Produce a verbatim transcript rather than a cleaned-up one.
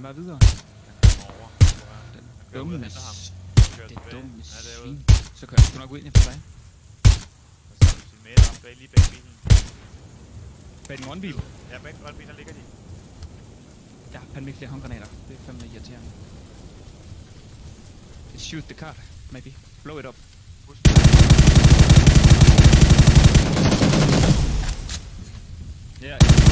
bare videre. Over. Den Kører ud og dumme henter ham. Kører Det tilbage. dumme Ja, det er svin. ude. Så kører jeg sgu nok ud ind efter dig. Og så er sin mate op bag, lige bag bilen. Bag den grønne bil. Ja, bag den grønne bil, der ligger de. Der er fandme ikke flere håndgranater. Det er fandme irriterende. Shoot the car, maybe. Blow it up. Husk. Yeah.